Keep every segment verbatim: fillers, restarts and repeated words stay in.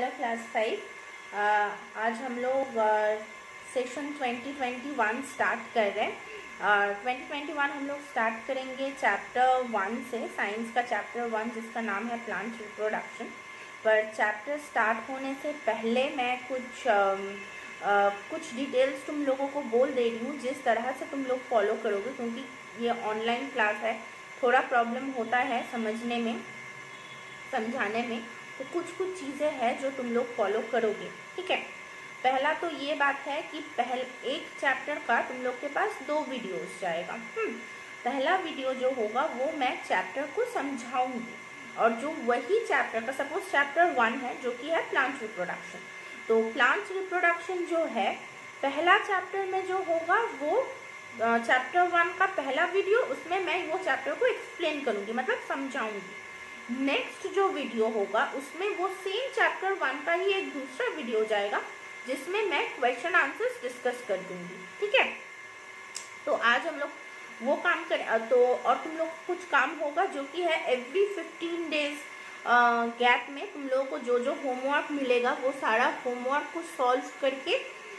Hello class five. आज हम लोग session twenty twenty one start कर रहे हैं। ट्वेंटी ट्वेंटी वन हम लोग स्टार्ट करेंगे चैप्टर वन से, साइंस का चैप्टर वन जिसका नाम है प्लांट रिप्रोडक्शन। पर चैप्टर स्टार्ट होने से पहले मैं कुछ uh, uh, कुछ डिटेल्स तुम लोगों को बोल दे रही हूँ जिस तरह से तुम लोग फॉलो करोगे, क्योंकि ये ऑनलाइन क्लास है, थोड़ा प्रॉब्लम होता है समझने में, समझाने में। तो कुछ कुछ चीज़ें हैं जो तुम लोग फॉलो करोगे, ठीक है। पहला तो ये बात है कि पहले एक चैप्टर का तुम लोग के पास दो वीडियोस जाएगा। हम्म पहला वीडियो जो होगा वो मैं चैप्टर को समझाऊंगी, और जो वही चैप्टर का, सपोज चैप्टर वन है जो कि है प्लांट रिप्रोडक्शन, तो प्लांट रिप्रोडक्शन जो है पहला चैप्टर में जो होगा वो चैप्टर वन का पहला वीडियो, उसमें मैं वो चैप्टर को एक्सप्लेन करूंगी, मतलब समझाऊंगी। नेक्स्ट जो वीडियो होगा उसमें वो सेम चैप्टर वन का ही एक दूसरा वीडियो जाएगा जिसमें मैं क्वेश्चन आंसर्स डिस्कस कर दूंगी, ठीक है। तो आज हम लोग वो काम करें। तो और तुम लोग कुछ काम होगा जो कि है एवरी फिफ्टीन डेज गैप में तुम लोगों को जो जो होमवर्क मिलेगा वो सारा होमवर्क को सॉल्व करके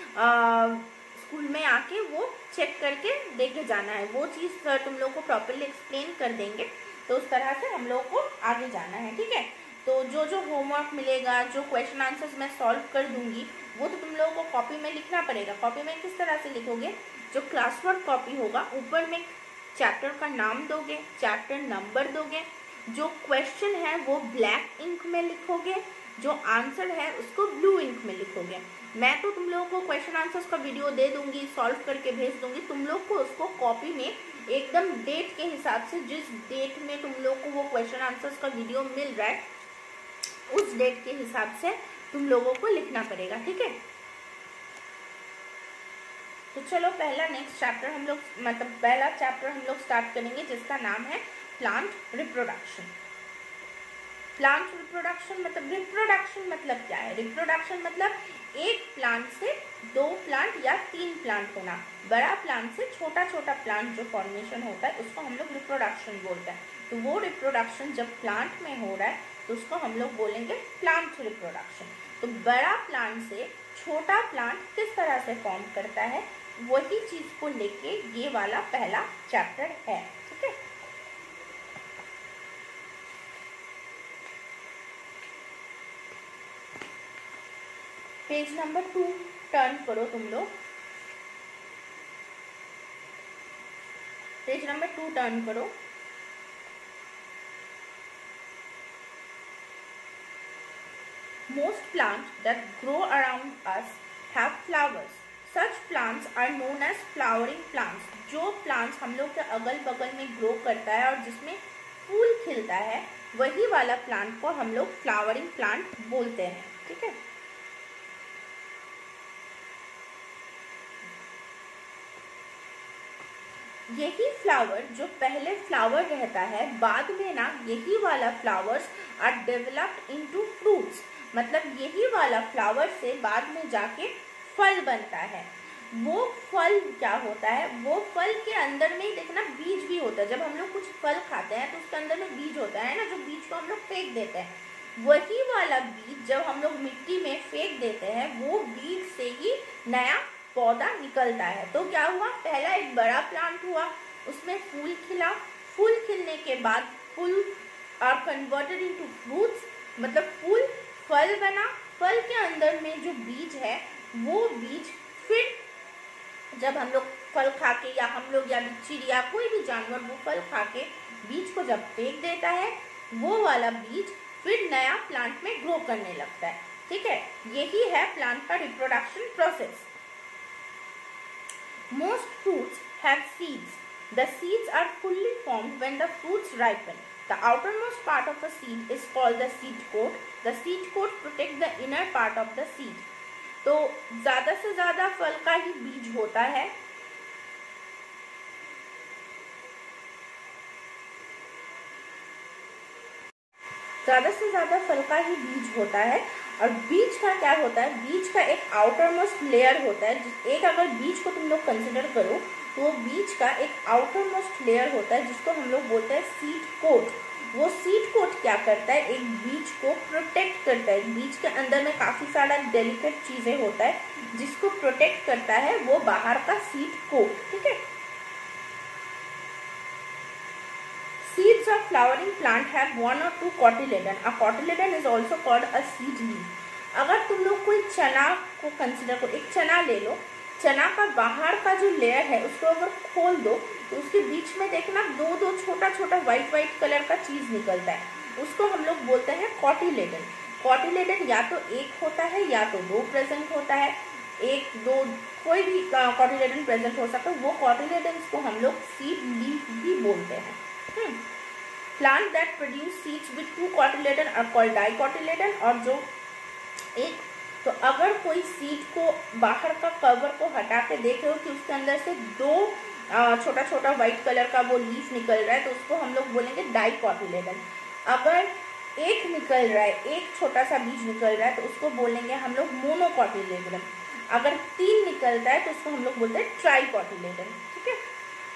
स्कूल में आके वो चेक करके देके जाना है। वो चीज़ तुम लोग को प्रॉपरली एक्सप्लेन कर देंगे, तो उस तरह से हम लोगों को आगे जाना है, ठीक है। तो जो जो होमवर्क मिलेगा, जो क्वेश्चन आंसर्स मैं सॉल्व कर दूंगी, वो तो तुम लोगों को कॉपी में लिखना पड़ेगा। कॉपी में किस तरह से लिखोगे, जो क्लास वर्क कॉपी होगा ऊपर में चैप्टर का नाम दोगे, चैप्टर नंबर दोगे, जो क्वेश्चन है वो ब्लैक इंक में लिखोगे, जो आंसर है उसको ब्लू इंक में लिखोगे। मैं तो तुम लोगों को क्वेश्चन आंसर्स का वीडियो दे दूंगी, सॉल्व करके भेज दूंगी, तुम लोग को उसको कॉपी में एकदम डेट के हिसाब से, जिस डेट में तुम लोग को वो क्वेश्चन आंसर्स का वीडियो मिल रहा है उस डेट के हिसाब से तुम लोगों को लिखना पड़ेगा, ठीक है। तो चलो पहला नेक्स्ट चैप्टर हम लोग, मतलब पहला चैप्टर हम लोग स्टार्ट करेंगे जिसका नाम है प्लांट रिप्रोडक्शन। प्लांट रिप्रोडक्शन मतलब, रिप्रोडक्शन मतलब क्या है? रिप्रोडक्शन मतलब एक प्लांट से दो प्लांट या तीन प्लांट होना। बड़ा प्लांट से छोटा छोटा प्लांट जो फॉर्मेशन होता है उसको हम लोग रिप्रोडक्शन बोलते हैं। तो वो रिप्रोडक्शन जब प्लांट में हो रहा है तो उसको हम लोग बोलेंगे प्लांट रिप्रोडक्शन। तो बड़ा प्लांट से छोटा प्लांट किस तरह से फॉर्म करता है, वही चीज को लेके ये वाला पहला चैप्टर है, ठीक है। पेज नंबर टू टर्न करो तुम लोग, पेज नंबर टू टर्न करो। Most plants that grow around us have flowers. Such plants are known as flowering plants. जो plants हम लोग के अगल बगल में ग्रो करता है और जिसमें फूल खिलता है, वही वाला प्लांट को हम लोग फ्लावरिंग प्लांट बोलते हैं, ठीक है। यही फ्लावर जो पहले फ्लावर रहता है, बाद में ना यही वाला flowers are developed into fruits. मतलब यही वाला फ्लावर से बाद में जाके फल बनता है। वो फल क्या होता है, वो फल के अंदर में देखना बीज भी होता है। जब हम लोग कुछ फल खाते हैं तो उसके अंदर में बीज होता है ना, जो बीज को हम लोग फेंक देते हैं। वही वाला बीज जब हम लोग मिट्टी में फेंक देते हैं, वो बीज से ही नया पौधा निकलता है। तो क्या हुआ, पहला एक बड़ा प्लांट हुआ, उसमें फूल खिला, फूल खिलने के बाद फूल आर कन्वर्टेड इनटू फ्रूट्स, मतलब फूल फल बना। फल के अंदर में जो बीज है वो बीज फिर जब हम लोग फल खा के, या हम लोग या चिड़िया कोई भी जानवर वो फल खा के बीज को जब फेंक देता है, वो वाला बीज फिर नया प्लांट में ग्रो करने लगता है, ठीक है। यही है प्लांट का reproduction process. Most fruits have seeds. The seeds are fully formed when the fruits ripen. The outermost part of a seed is called the seed coat. The seed coat protects the inner part of the seed. तो ज्यादा से ज्यादा फल का ही बीज होता है। ज्यादा से ज्यादा फल का ही बीज होता है। और बीज का क्या होता है, बीज का एक आउटर मोस्ट लेयर होता है। एक अगर बीज को तुम लोग कंसिडर करो तो बीज का एक आउटर मोस्ट लेयर होता है जिसको हम लोग बोलते हैं सीड कोट। वो सीड कोट क्या करता है, एक बीज को प्रोटेक्ट करता है। बीज के अंदर में काफी सारा डेलिकेट चीजें होता है जिसको प्रोटेक्ट करता है वो बाहर का सीड कोट, ठीक है। Seeds of flowering plant have one or two cotyledon. A cotyledon is also called a seed leaf. अगर तुम लोग कोई चना को कंसिडर करो, एक चना ले लो, चना का बाहर का जो लेयर है उसको अगर खोल दो तो उसके बीच में देखना दो दो छोटा छोटा व्हाइट व्हाइट कलर का चीज निकलता है, उसको हम लोग बोलते हैं कॉटिलेडन। कॉटिलेडन या तो एक होता है या तो दो प्रेजेंट होता है, एक दो कोई भी कॉटिलेडन प्रेजेंट हो सकता है। वो कॉटिलेडन को हम लोग सीड लीफ भी बोलते हैं। Plant that produce seeds with two cotyledon are called dicotyledon. और जो एक तो अगर कोई सीड को बाहर का कवर को हटा के देख रहे हो कि उसके अंदर से दो छोटा छोटा व्हाइट कलर का वो लीफ निकल रहा है तो उसको हम लोग बोलेंगे डाइकोटिलेडन। अगर एक निकल रहा है, एक छोटा सा बीज निकल रहा है तो उसको बोलेंगे हम लोग मोनोकॉटिलेडन। अगर तीन निकलता है तो उसको हम लोग बोलते हैं ट्राइकोटिलेडन, ठीक है।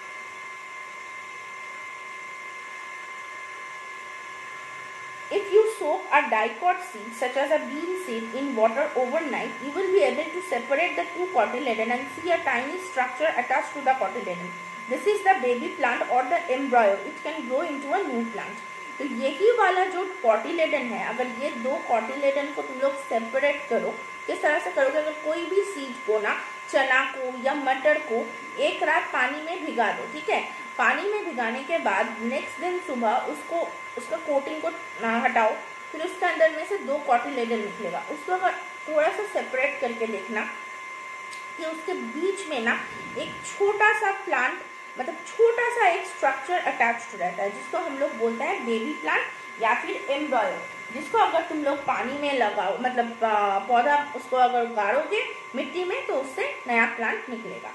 If you soak a dicot seed such as a bean seed in water overnight, you will be able to separate the two cotyledon and see a tiny structure attached to the cotyledon. This is the baby plant or the embryo. It can grow into a new plant. तो यही वाला जो cotyledon है, अगर ये दो cotyledon को तुम लोग सेपरेट करो, किस तरह से करोगे, अगर कोई भी सीड को ना, चना को या मटर को एक रात पानी में भिगा दो, ठीक है। पानी में भिगाने के बाद नेक्स्ट दिन सुबह उसको उसका कोटिंग को हटाओ, फिर उसके अंदर में से दो कॉटिलेडन निकलेगा। उसको अगर थोड़ा सा सेपरेट करके देखना कि उसके बीच में ना एक छोटा सा प्लांट, मतलब छोटा सा एक स्ट्रक्चर अटैच्ड रहता है जिसको हम लोग बोलते हैं बेबी प्लांट या फिर एम्ब्रॉयो, जिसको अगर तुम लोग पानी में लगाओ, मतलब पौधा उसको अगर गाड़ोगे मिट्टी में तो उससे नया प्लांट निकलेगा।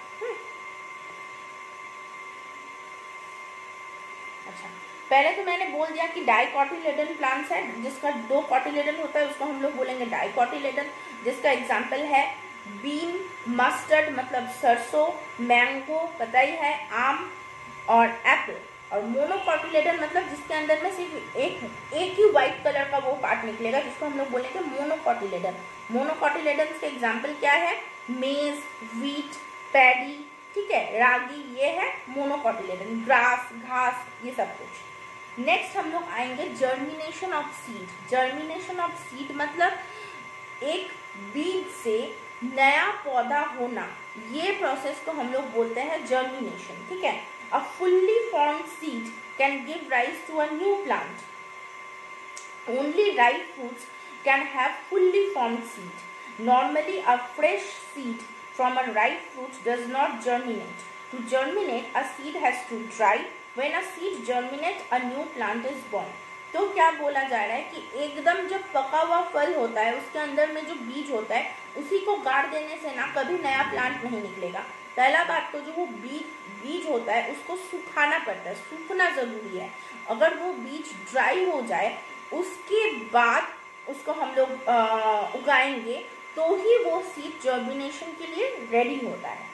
अच्छा, पहले तो मैंने बोल दिया कि डाइकोटिलेडन प्लांट्स है, जिसका दो कॉटिलेडन होता है उसको हम लोग बोलेंगे डाइकोटिलेडन, जिसका एग्जांपल है बीन, मस्टर्ड मतलब सरसों, मैंगो पता ही है, आम और एप्पल। और मोनोकॉटिलेडन मतलब जिसके अंदर में सिर्फ एक एक ही व्हाइट कलर का वो पार्ट निकलेगा जिसको हम लोग बोलेंगे मोनोकॉटिलेडन। मोनोकॉटिलेडन के एग्जाम्पल क्या है, मेज, व्हीट, पैडी, ठीक है, रागी, ये है मोनोकॉटिलेडन। ग्रास, घास, ये सब कुछ। नेक्स्ट हम लोग आएंगे germination of seed. Germination of seed मतलब एक बीज से नया पौधा होना, ये प्रोसेस को हम लोग बोलते हैं जर्मिनेशन, ठीक है। A fully formed seed can give rise to a new plant. Only ripe fruits can have fully formed seed. Normally a fresh seed from a ripe fruit does not germinate. To germinate, a seed has to dry. When a seed germinates, a new plant is born. तो क्या बोला जा रहा है कि एकदम जब पका हुआ फल होता है उसके अंदर में जो बीज होता है उसी को गाड़ देने से ना कभी नया प्लांट नहीं निकलेगा। पहला बात तो जो वो बीज बीज होता है उसको सुखाना पड़ता है, सूखना जरूरी है। अगर वो बीज ड्राई हो जाए उसके बाद उसको हम लोग उगाएंगे तो ही वो सीड जर्मिनेशन के लिए रेडी होता है।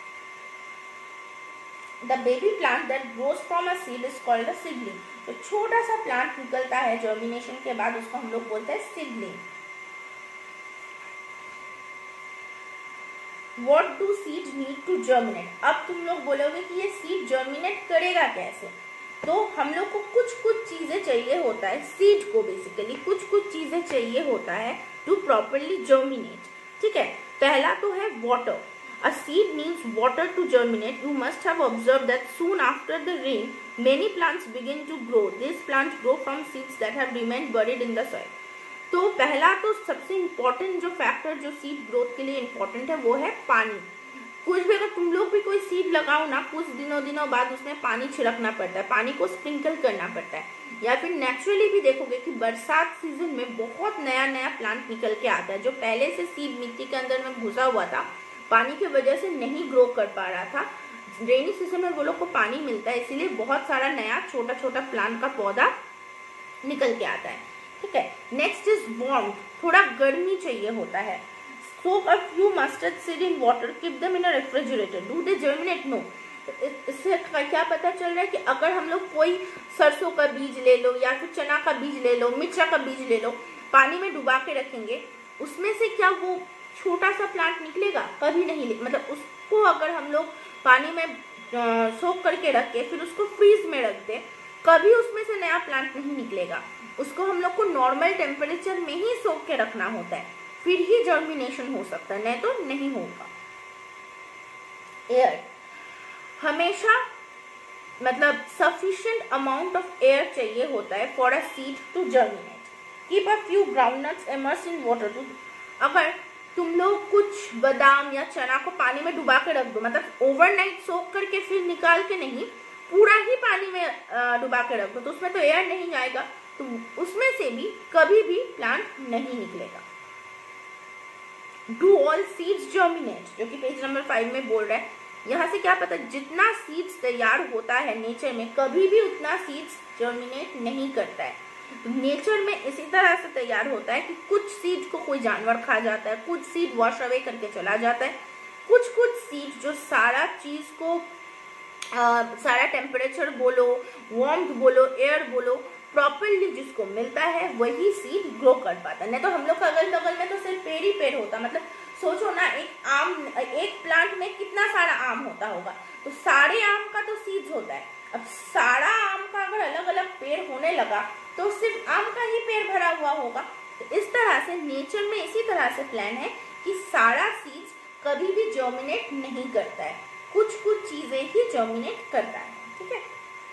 The baby plant that grows from a seed is called a seedling. तो छोटा सा प्लांट निकलता है जर्मिनेशन के बाद, उसको हम लोग बोलते हैं seedling. What do seed need to germinate. अब तुम लोग बोलोगे कि ये सीड जर्मिनेट करेगा कैसे, तो हम लोग को कुछ कुछ चीजें चाहिए होता है, सीड को बेसिकली कुछ कुछ चीजें चाहिए होता है टू प्रॉपरली जर्मिनेट, ठीक है। पहला तो है water. A seed needs water to germinate. You must have observe that soon after the rain many plants begin to grow. This plants grow from seeds that have remained buried in the soil. तो पहला तो सबसे important जो factor जो seed growth के लिए important है वो है पानी। कुछ भी अगर तुम लोग भी कोई सीड लगाओ ना, कुछ दिनों दिनों बाद उसमें पानी छिड़कना पड़ता है, पानी को स्प्रिंकल करना पड़ता है। या फिर नेचुरली भी देखोगे कि बरसात सीजन में बहुत नया नया प्लांट निकल के आता है जो पहले से सीड मिट्टी के अंदर में घुसा हुआ था, पानी की वजह से नहीं ग्रो कर पा रहा था। रेनी सीजन में वो लोग को पानी मिलता है, इसीलिए बहुत सारा नया छोटा छोटा प्लांट का पौधा निकल के आता है, ठीक है। Next is warm. थोड़ा गर्मी चाहिए होता है। Soak a few mustard seed in water, keep them in a refrigerator. Do they germinate? No. तो इससे क्या पता चल रहा है कि अगर हम लोग कोई सरसों का बीज ले लो या फिर चना का बीज ले लो, मिर्चा का बीज ले लो, पानी में डुबा के रखेंगे, उसमें से क्या वो छोटा सा प्लांट निकलेगा? कभी नहीं। मतलब उसको अगर हम लोग पानी में सोख करके रख के फिर उसको फ्रीज में रख दे, कभी उसमें से नया प्लांट नहीं निकलेगा। उसको हम लोग को नॉर्मल टेम्परेचर में ही सोख के रखना होता है, फिर ही जर्मिनेशन हो सकता है, नहीं तो नहीं होगा। एयर हमेशा मतलब सफिशिएंट अमाउंट ऑफ एयर चाहिए होता है for a seed to germinate. Keep a few groundnuts immersed in water to, अगर तुम लोग कुछ बादाम या चना को पानी में डुबा के रख दो, मतलब ओवरनाइट सोख करके फिर निकाल के नहीं, पूरा ही पानी में डुबा के रख दो, तो उसमें तो एयर नहीं आएगा, तो उसमें से भी कभी भी प्लांट नहीं निकलेगा। डू ऑल सीड्स जर्मिनेट, जो कि पेज नंबर फाइव में बोल रहा है। यहाँ से क्या पता, जितना सीड्स तैयार होता है नेचर में, कभी भी उतना सीड्स जर्मिनेट नहीं करता है। तो नेचर में इसी तरह से तैयार होता है कि कुछ सीड को कोई जानवर खा जाता है, कुछ सीड वॉश अवे करके चला जाता है, कुछ कुछ सीड जो सारा चीज को आ, सारा टेम्परेचर बोलो, वार्मथ बोलो, एयर बोलो, प्रॉपरली जिसको मिलता है वही सीड ग्रो कर पाता है। नहीं तो हम लोग का अगल बगल में तो सिर्फ पेड़ ही पेड़ होता, मतलब सोचो ना, एक आम, एक प्लांट में कितना सारा आम होता होगा, तो सारे आम का तो सीड्स होता है। अब सारा आम का अगर अलग अलग पेड़ होने लगा तो सिर्फ आम का ही पेड़ भरा हुआ होगा। तो इस तरह से नेचर में इसी तरह से प्लान है कि सारा सीड्स कभी भी जर्मिनेट नहीं करता है, कुछ कुछ चीजें ही जर्मिनेट करता है। ठीक है,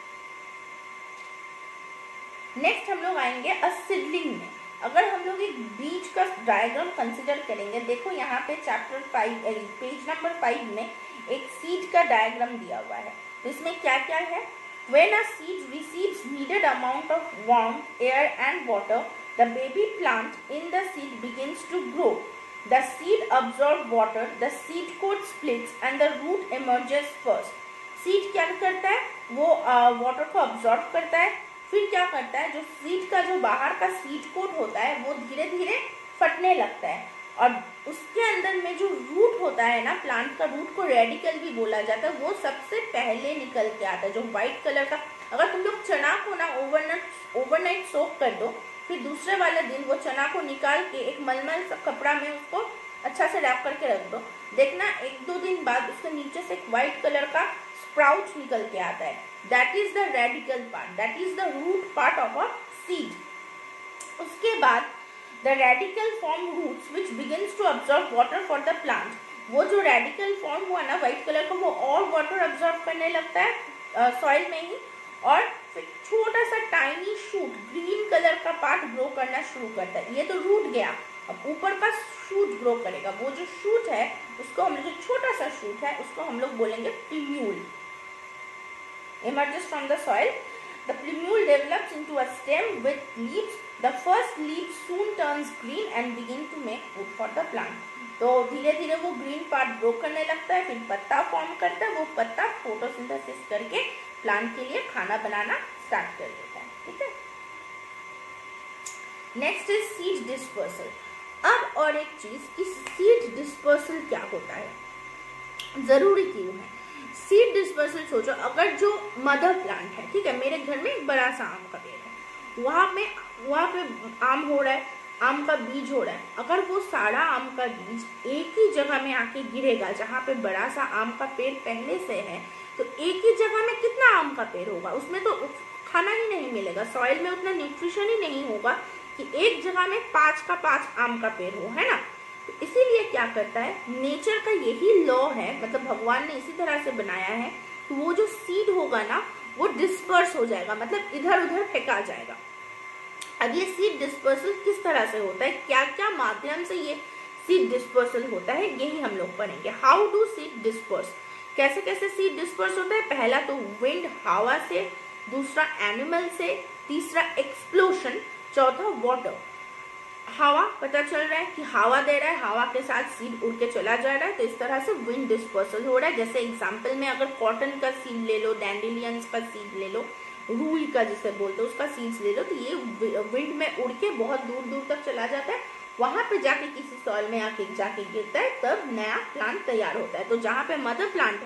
नेक्स्ट हम लोग आएंगे अ सीडलिंग में। अगर हम लोग एक बीज का डायग्राम कंसिडर करेंगे, देखो यहाँ पे chapter five page number five में एक सीड का डायग्राम दिया हुआ है। तो इसमें क्या क्या है? When a seed receives needed amount of warmth, air and water, the baby plant in the seed begins to grow. The seed absorbs water, the seed coat splits and the root emerges first. Seed क्या करता है? वो water uh, को absorb करता है, फिर क्या करता है, जो सीड का जो बाहर का सीड कोट होता है वो धीरे धीरे फटने लगता है, और उसके अंदर में जो रूट होता है ना, प्लांट का रूट को रेडिकल भी बोला जाता है, वो सबसे पहले निकल के आता है, जो व्हाइट कलर का। अगर तुम लोग चना को ना ओवरनाइट ओवरनाइट सोक कर दो, फिर दूसरे वाले दिन वो चना को निकाल के एक मलमल सा कपड़ा में उसको अच्छा से रैप करके रख दो, देखना एक दो दिन बाद उसके नीचे से एक व्हाइट कलर का स्प्राउट निकल के आता है। That is the radicle part, that is the root part of a seed. उसके बाद the radical form roots which begins to absorb water for the plant. वो जो radical form हुआ ना व्हाइट कलर का, वो और वाटर absorb करने लगता है सॉइल uh, में ही, और फिर छोटा सा टाइनी शूट ग्रीन कलर का पार्ट ग्रो करना शुरू करता है। ये तो रूट गया, अब ऊपर का शूट ग्रो करेगा। वो जो शूट है उसको हम लोग, जो छोटा सा शूट है उसको हम लोग बोलेंगे प्लीम्यूल। emerges from the soil. The plumule develops into a stem with leaves. The first leaf soon turns green and begin to make food for the plant. तो धीरे धीरे वो ग्रीन पार्ट ग्रो करने लगता है, फिर पत्ता फॉर्म करता है, वो पत्ता फोटोसिंथेसिस करके प्लांट के लिए खाना बनाना स्टार्ट कर देता है। ठीक है, नेक्स्ट इज सीड डिस्पर्सल। अब और एक चीज कि सीड डिस्पर्सल क्या होता है, जरूरी क्यों है सीड डिस्पर्सल? सोचो, अगर जो मदर प्लांट है, ठीक है, मेरे घर में एक बड़ा सा आम का पेड़ है, वहां में वहां पे आम हो रहा है, आम का बीज हो रहा है। अगर वो सारा आम का बीज एक ही जगह में आके गिरेगा जहाँ पे बड़ा सा आम का पेड़ पहले से है, तो एक ही जगह में कितना आम का पेड़ होगा? उसमें तो खाना ही नहीं मिलेगा, सॉइल में उतना न्यूट्रिशन ही नहीं होगा कि एक जगह में पांच का पांच आम का पेड़ हो, है ना। तो इसीलिए क्या करता है, नेचर का यही लॉ है, मतलब भगवान ने इसी तरह से बनाया है, तो वो जो सीड होगा ना वो डिस्पर्स हो जाएगा, मतलब इधर उधर फेंका जाएगा। अब ये सीड डिस्पर्सल किस तरह से होता है, क्या क्या माध्यम से ये सीड डिस्पर्सल होता है, यही हम लोग पढ़ेंगे। हाउ डू सीड डिस्पर्स, कैसे कैसे सीड डिस्पर्स होता है? पहला तो विंड, हवा से, दूसरा एनिमल से, तीसरा एक्सप्लोशन, चौथा वाटर। हवा, पता चल रहा है कि हवा दे रहा है, हवा के साथ सीड उड़ के चला जा रहा है, तो इस तरह से विंड डिस्पर्सल हो रहा है। जैसे एग्जांपल में अगर कॉटन का सीड ले लो, डैंडेलियंस का सीड ले लो, रूई का जिसे बोलते हो उसका सीड्स ले लो, तो ये विंड में उड़ के बहुत दूर दूर तक चला जाता है, वहां पे जाके किसी सॉइल में आके जाके गिरता है, तब नया प्लांट तैयार होता है। तो जहाँ पे मदर प्लांट है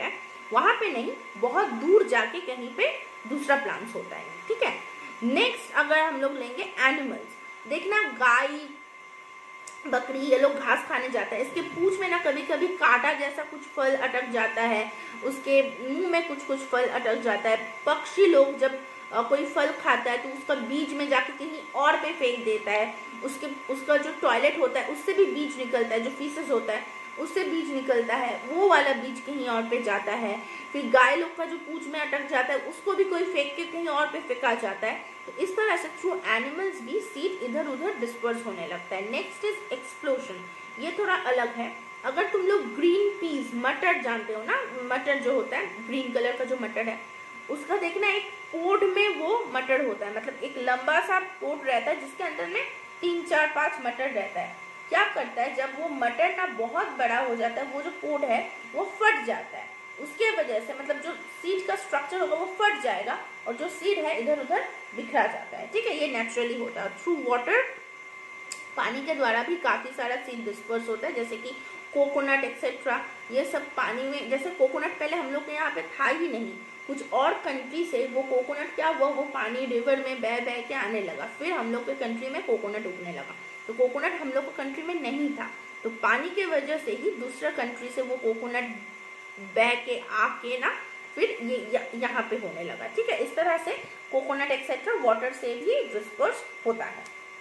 वहां पे नहीं, बहुत दूर जाके कहीं पे दूसरा प्लांट्स होता है, ठीक है। नेक्स्ट अगर हम लोग लेंगे एनिमल्स, देखना गाय बकरी ये लोग घास खाने जाता है, इसके पूंछ में ना कभी कभी कांटा जैसा कुछ फल अटक जाता है, उसके मुंह में कुछ कुछ फल अटक जाता है। पक्षी लोग जब आ, कोई फल खाता है तो उसका बीज में जाके कहीं और पे फेंक देता है, उसके उसका जो टॉयलेट होता है उससे भी बीज निकलता है, जो फीसेस होता है उससे बीज निकलता है, वो वाला बीज कहीं और पे जाता है। फिर गाय लोग का जो पूंछ में अटक जाता है उसको भी कोई फेंक के कहीं और पे फेंका जाता है। तो इस तरह से थ्रू एनिमल्स भी सीड इधर उधर डिस्पर्स होने लगता है। नेक्स्ट इज एक्सप्लोजन, ये थोड़ा अलग है। अगर तुम लोग ग्रीन पीस मटर जानते हो ना, मटर जो होता है ग्रीन कलर का जो मटर है, उसका देखना एक पोड में वो मटर होता है, मतलब एक लंबा सा पोड रहता है जिसके अंदर में तीन चार पांच मटर रहता है। क्या करता है, जब वो मटर ना बहुत बड़ा हो जाता है, वो जो पोड है वो फट जाता है, उसके वजह से मतलब जो सीड का स्ट्रक्चर होगा वो फट जाएगा और जो सीड है इधर उधर बिखरा जाता है, ठीक है। ये नेचुरली होता है। थ्रू वाटर, पानी के द्वारा भी काफी सारा सीड डिस्पर्स होता है, जैसे कि कोकोनट एक्सेट्रा, ये सब पानी में। जैसे कोकोनट पहले हम लोग के यहाँ पे था ही नहीं, कुछ और कंट्री से वो कोकोनट क्या हुआ, वो पानी रिवर में बह बह के आने लगा, फिर हम लोग के कंट्री में कोकोनट उगने लगा। तो कोकोनट हम लोग के कंट्री में नहीं था, तो पानी के वजह से ही दूसरा कंट्री से वो कोकोनट बह के आके ना फिर ये यहाँ पे होने लगा, ठीक है। इस तरह से कोकोनट एक्सेट्रा वाटर से भी डिस्पर्स होता है।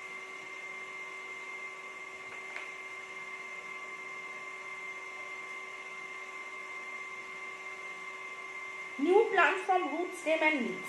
New plant from root stem and leaves.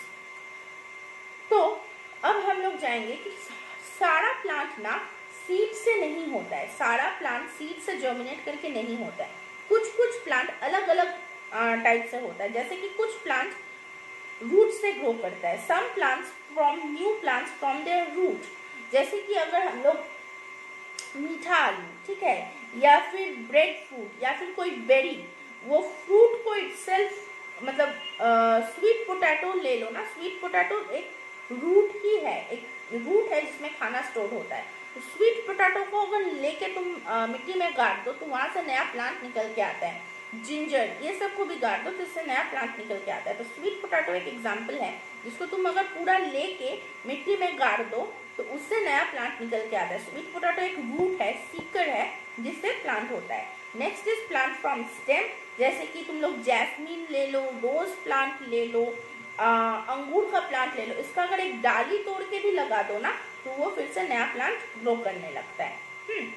तो अब हम लोग जाएंगे कि सारा प्लांट ना सीड से नहीं होता है, सारा प्लांट सीड से जर्मिनेट करके नहीं होता है। कुछ कुछ प्लांट अलग अलग टाइप से होता है, जैसे कि कुछ प्लांट रूट से ग्रो करता है। Some plants from new plants from their root, जैसे कि अगर हम लोग मीठा आलू, ठीक है, या फिर ब्रेड फ्रूट या फिर कोई बेरी, वो फ्रूट को इटसेल्फ मतलब स्वीट पोटैटो ले लो ना, स्वीट पोटैटो एक रूट ही है, एक रूट है जिसमें खाना स्टोर होता है। तो स्वीट पोटैटो को अगर लेके तुम आ, मिट्टी में गाड़ दो तो वहां से नया प्लांट निकल के आता है। जिंजर, ये सब को भी गाड़ दो तो इससे नया प्लांट निकल के आता है। तो स्वीट पोटैटो एक एग्जाम्पल है जिसको तुम अगर पूरा लेके मिट्टी में गाड़ दो तो उससे नया प्लांट निकल के आता है। स्वीट पोटैटो एक रूट है, सीकर है, जिससे प्लांट होता है। Next is plant from stem, जैसे कि तुम लोग जैस्मीन ले लो, रोज प्लांट ले लो, आ, अंगूर का प्लांट ले लो, इसका अगर एक डाली तोड़ के भी लगा दो ना तो वो फिर से नया प्लांट ग्रो करने लगता है। हम्म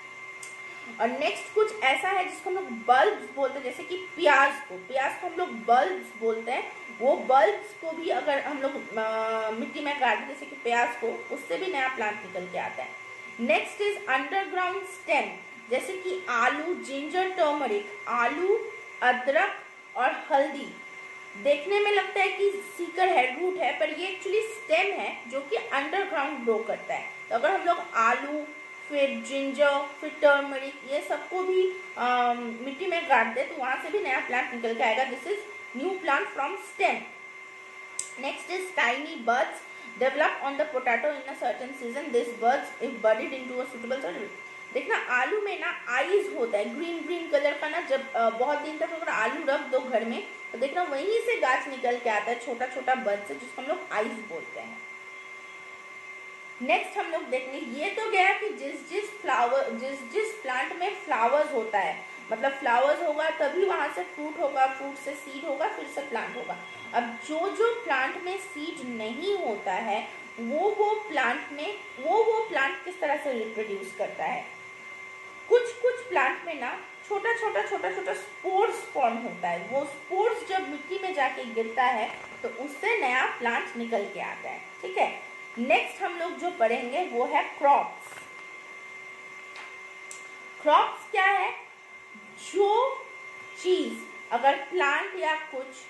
और नेक्स्ट कुछ ऐसा है जिसको हम लोग बल्ब्स बोलते हैं, जैसे कि प्याज को प्याज को हम लोग बल्ब्स बोलते हैं। वो बल्ब्स को भी अगर हम लोग मिट्टी में गाड़ दें जैसे कि प्याज को, उससे भी नया प्लांट निकल के आता है। नेक्स्ट इज अंडरग्राउंड स्टेम, जैसे कि आलू, जिंजर, टर्मरिक, आलू, अदरक और हल्दी। देखने में लगता है कि सीकर है, रूट है, पर ये एक्चुअली स्टेम है जो कि अंडरग्राउंड ग्रो करता है। तो अगर हम लोग आलू, फिर जिंजर, फिर टर्मरिक, ये सबको भी आ, मिट्टी में गाड़ दे तो वहां से भी नया प्लांट निकल के आएगा। This is new plant from stem. Next is tiny birds develop on the potato in a certain season. This birds if budded into a suitable soil. देखना आलू में ना आईज होता है, ग्रीन ग्रीन कलर का ना, जब आ, बहुत दिन तक अगर आलू रख दो घर में तो देखना वहीं से गाछ निकल के आता है, छोटा छोटा बर्ड से, जिसको हम लोग आईज बोलते हैं। नेक्स्ट हम लोग देखेंगे, ये तो गया कि जिस जिस फ्लावर जिस जिस प्लांट में फ्लावर्स होता है, मतलब फ्लावर्स होगा तभी वहां से फ्रूट होगा, फ्रूट से सीड होगा, फिर से प्लांट होगा। अब जो जो प्लांट में सीड नहीं होता है वो वो प्लांट में वो वो प्लांट किस तरह से रिप्रोड्यूस करता है। कुछ कुछ प्लांट में ना छोटा छोटा छोटा छोटा स्पोर्स फॉर्म होता है, वो स्पोर्स जब मिट्टी में जाके गिरता है तो उससे नया प्लांट निकल के आता है, ठीक है। नेक्स्ट हम लोग जो पढ़ेंगे वो है क्रॉप्स। क्रॉप्स क्या है, जो चीज अगर प्लांट या कुछ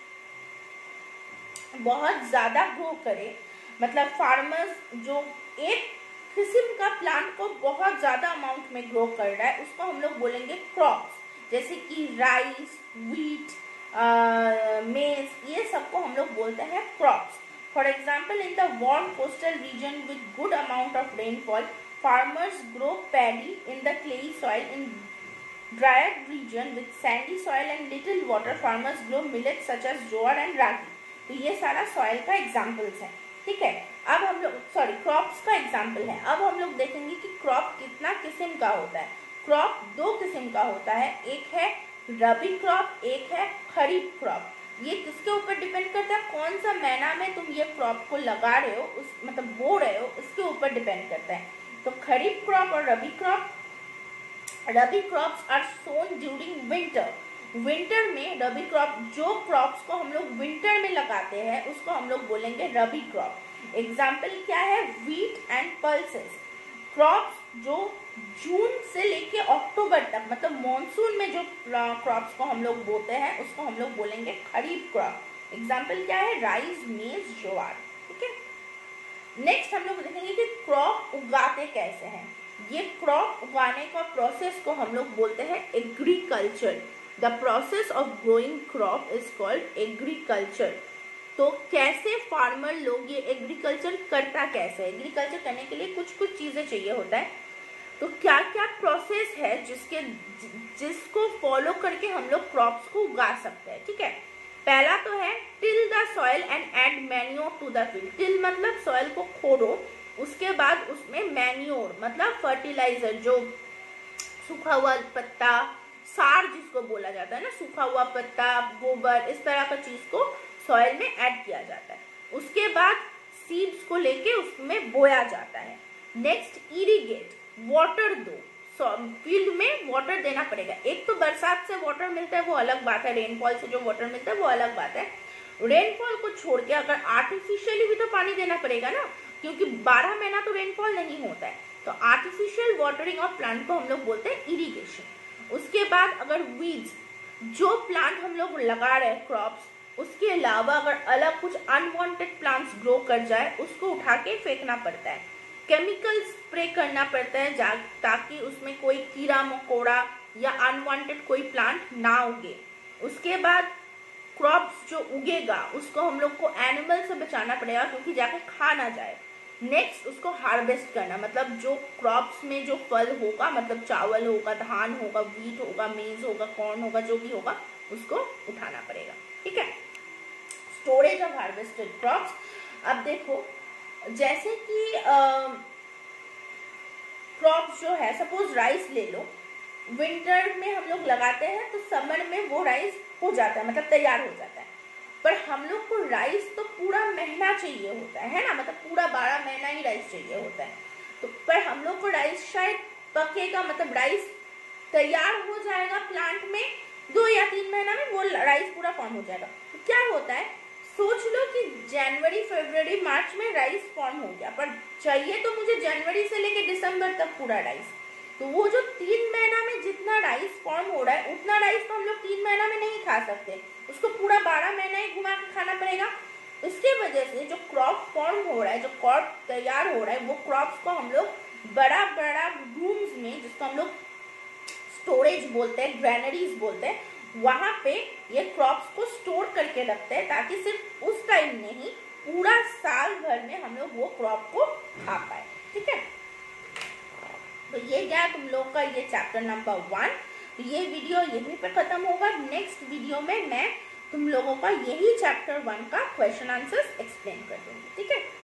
बहुत ज्यादा ग्रो करे, मतलब फार्मर्स जो एक किस्म का प्लांट को बहुत ज्यादा अमाउंट में ग्रो कर रहा है उसको हम लोग बोलेंगे क्रॉप्स। जैसे कि राइस, व्हीट, मेज, ये सबको हम लोग बोलते हैं crops. For example, in the warm coastal region with good amount of rainfall, farmers grow paddy in the clayey soil in drier region with sandy soil and little water farmers grow millets such as jowar and ragi। तो ये सारा soil का examples है, ठीक है। अब हम लोग सॉरी क्रॉप्स का एग्जाम्पल है। अब हम लोग देखेंगे कि क्रॉप कितना किस्म का होता है। क्रॉप दो किस्म का होता है, एक है रबी क्रॉप, एक है खरीफ क्रॉप। ये किसके ऊपर डिपेंड करता है, कौन सा महीना में तुम ये क्रॉप को लगा रहे हो, उस मतलब बो रहे हो, इसके ऊपर डिपेंड करता है। तो खरीफ क्रॉप और rabi crop, rabi crops are sown during winter. Winter में रबी क्रॉप, जो क्रॉप्स को हम लोग विंटर में लगाते हैं उसको हम लोग बोलेंगे रबी क्रॉप। एग्जाम्पल क्या है, व्हीट एंड पल्सेस। क्रॉप्स जो जून से लेके अक्टूबर तक मतलब मॉनसून में जो क्रॉप्स को हम लोग बोते हैं उसको हम लोग बोलेंगे खरीफ क्रॉप। एग्जाम्पल क्या है, राइस, मेज, ज्वार, ठीक है। नेक्स्ट हम लोग देखेंगे कि क्रॉप उगाते कैसे हैं। ये क्रॉप उगाने का प्रोसेस को हम लोग बोलते हैं agriculture. The process of growing crop is called agriculture. तो कैसे फार्मर लोग ये एग्रीकल्चर करता कैसे, एग्रीकल्चर करने के लिए कुछ कुछ चीजें चाहिए होता है। तो क्या क्या प्रोसेस है जिसके जिसको फॉलो करके हम लोग क्रॉप्स को उगा सकते हैं, ठीक है। पहला तो है till the soil and add manure to the field. Till मतलब सॉइल को खोदो, उसके बाद उसमें मैन्योर मतलब फर्टिलाइजर, जो सूखा हुआ पत्ता, सार जिसको बोला जाता है ना, सूखा हुआ पत्ता, गोबर, इस तरह का चीज को सॉइल में ऐड किया जाता है। उसके बाद सीड्स को लेके उसमें बोया जाता है। नेक्स्ट इरिगेट, वाटर दो, फील्ड में वाटर देना पड़ेगा। एक तो बरसात से वाटर मिलता है वो अलग बात है, रेनफॉल से जो वाटर मिलता है वो अलग बात है। रेनफॉल को छोड़ के अगर आर्टिफिशियली भी तो पानी देना पड़ेगा ना, क्योंकि बारह महीना तो रेनफॉल नहीं होता है। तो आर्टिफिशियल वाटरिंग ऑफ प्लांट को हम लोग बोलते हैं इरिगेशन। उसके बाद अगर वीड्स, जो प्लांट हम लोग लगा रहे हैं क्रॉप्स, उसके अलावा अगर अलग कुछ अनवांटेड प्लांट्स ग्रो कर जाए उसको उठा के फेंकना पड़ता है। केमिकल स्प्रे करना पड़ता है ताकि उसमें कोई कीड़ा मकोड़ा या अनवांटेड कोई प्लांट ना उगे। उसके बाद क्रॉप्स जो उगेगा उसको हम लोग को एनिमल से बचाना पड़ेगा क्योंकि जाके खा ना जाए। नेक्स्ट उसको हार्वेस्ट करना, मतलब जो क्रॉप्स में जो फल होगा, मतलब चावल होगा, धान होगा, व्हीट होगा, मेज होगा, कॉर्न होगा, जो भी होगा उसको उठाना पड़ेगा, ठीक है। Storage of harvested crops. अब देखो जैसे कि क्रॉप्स जो है, सपोज राइस ले लो, विंटर में हम लोग लगाते हैं तो समर में वो राइस हो जाता है, मतलब तैयार हो जाता है। पर हम लोग को राइस तो पूरा महीना चाहिए होता है, है ना, मतलब पूरा बारह महीना ही राइस चाहिए होता है। तो पर हम लोग को राइस शायद पकेगा, मतलब राइस तैयार हो जाएगा प्लांट में दो या तीन महीना में, वो राइस पूरा फॉर्म हो जाएगा। तो क्या होता है, सोच लो कि जनवरी, फरवरी, मार्च में राइस फॉर्म हो गया, पर चाहिए तो मुझे जनवरी से लेके दिसंबर तक पूरा राइस। तो वो जो तीन महीना में जितना राइस फॉर्म हो रहा है उतना राइस तो हम लोग तीन महीना में नहीं खा सकते, उसको पूरा बारह महीना ही घुमा के खाना पड़ेगा। इसके वजह से जो क्रॉप फॉर्म हो रहा है, जो क्रॉप तैयार हो रहा है, वो क्रॉप्स को हम लोग बड़ा बड़ा रूम्स में, जिसको हम लोग स्टोरेज बोलते हैं, ग्रैनरीज बोलते हैं, वहां पे ये क्रॉप्स को स्टोर करके रखते हैं ताकि सिर्फ उस टाइम नहीं पूरा साल भर में हम लोग वो क्रॉप को खा पाए, ठीक है। तो ये क्या तुम लोग का ये चैप्टर नंबर वन। ये वीडियो यहीं पर खत्म होगा। नेक्स्ट वीडियो में मैं तुम लोगों का यही चैप्टर वन का क्वेश्चन आंसर्स एक्सप्लेन कर दूंगी, ठीक है।